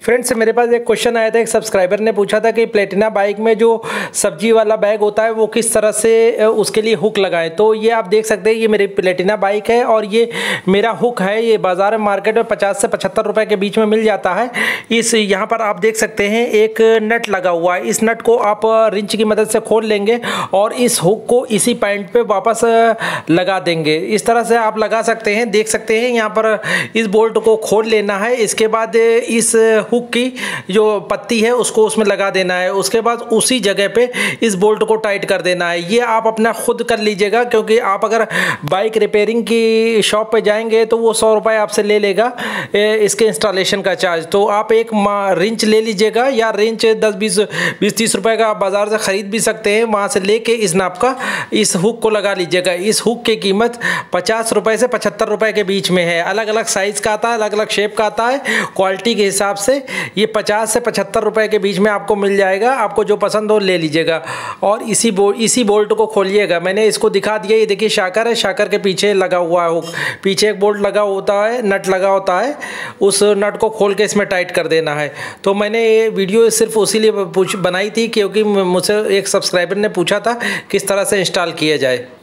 Friends, मेरे पास एक question आया था। एक सब्सक्राइबर ने पूछा था कि प्लेटिना बाइक में जो सब्जी वाला बैग होता है वो किस तरह से उसके लिए हुक लगाएं। तो ये आप देख सकते हैं, ये मेरी प्लेटिना बाइक है और ये मेरा हुक है। ये बाज़ार मार्केट में 50 से 75 रुपए के बीच में मिल जाता है। इस यहाँ पर आप देख सकते हैं एक नट लगा हुआ है। इस नट को आप रिंच की मदद से खोल लेंगे और इस हुक को इसी पॉइंट पे वापस लगा देंगे। इस तरह से आप लगा सकते हैं। देख सकते हैं यहाँ पर इस बोल्ट को खोल लेना है। इसके बाद इस हुक की जो पत्ती है उसको उसमें लगा देना है। उसके बाद उसी जगह पे इस बोल्ट को टाइट कर देना है। ये आप अपना खुद कर लीजिएगा, क्योंकि आप अगर बाइक रिपेयरिंग की शॉप पे जाएंगे तो वो 100 रुपये आपसे ले लेगा इसके इंस्टॉलेशन का चार्ज। तो आप एक रिंच ले लीजिएगा, या रिंच 10-20-30 रुपये का आप बाज़ार से ख़रीद भी सकते हैं। वहाँ से लेके इस नाप का इस हुक को लगा लीजिएगा। इस हुक की कीमत 50 रुपये से 75 रुपये के बीच में है। अलग अलग साइज़ का आता है, अलग अलग शेप का आता है। क्वालिटी के हिसाब से ये 50 से 75 रुपए के बीच में आपको मिल जाएगा। आपको जो पसंद हो ले लीजिएगा और इसी बोल्ट को खोलिएगा। मैंने इसको दिखा दिया। ये देखिए शाकर है, शाकर के पीछे लगा हुआ है हुक। पीछे एक बोल्ट लगा होता है, नट लगा होता है। उस नट को खोल के इसमें टाइट कर देना है। तो मैंने ये वीडियो सिर्फ उसी लिए बनाई थी क्योंकि मुझसे एक सब्सक्राइबर ने पूछा था किस तरह से इंस्टॉल किया जाए।